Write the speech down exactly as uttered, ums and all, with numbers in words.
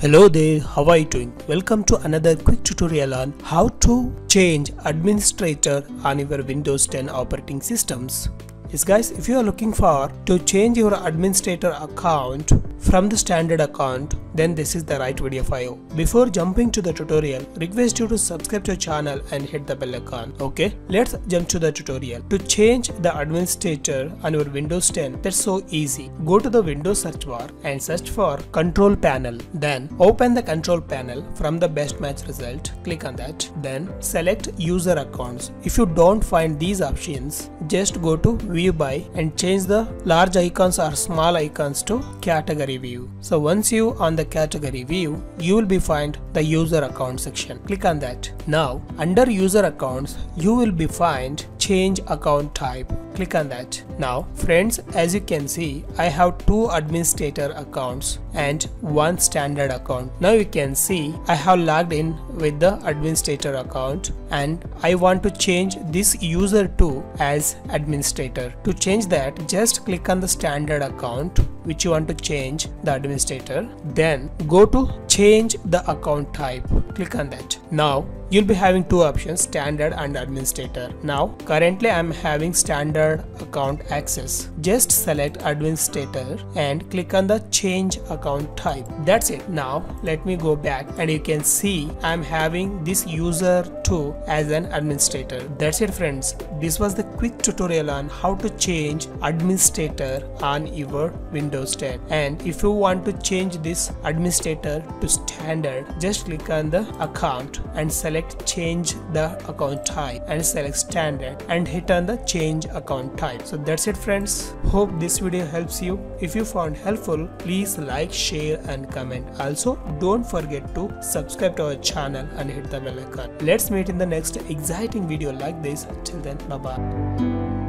Hello there, how are you doing? Welcome to another quick tutorial on how to change administrator on your Windows ten operating systems. Yes guys, if you are looking for to change your administrator account from the standard account, then this is the right video for you. Before jumping to the tutorial, request you to subscribe to the channel and hit the bell icon. Okay, let's jump to the tutorial. To change the administrator on your Windows ten, that's so easy. Go to the Windows search bar and search for control panel. Then open the control panel from the best match result. Click on that. Then select user accounts. If you don't find these options, just go to view by and change the large icons or small icons to category view. So once you on the category view, you will be find the user account section. Click on that. Now under user accounts, you will be find change account type. Click on that. Now friends, as you can see, I have two administrator accounts and one standard account. Now you can see I have logged in with the administrator account and I want to change this user to as administrator. To change that, just click on the standard account which you want to change the administrator. Then go to change the account type. Click on that. Now you'll be having two options, standard and administrator. Now currently I'm having standard account access. Just select administrator and click on the change account type. That's it. Now let me go back and you can see I'm having this user two as an administrator. That's it friends. This was the quick tutorial on how to change administrator on your Windows ten. And if you want to change this administrator to standard, just click on the account and select change the account type and select standard and hit on the change account type. So that's it friends. Hope this video helps you. If you found helpful, please like, share and comment. Also don't forget to subscribe to our channel and hit the bell icon. Let's meet in the next exciting video like this. Till then, bye bye.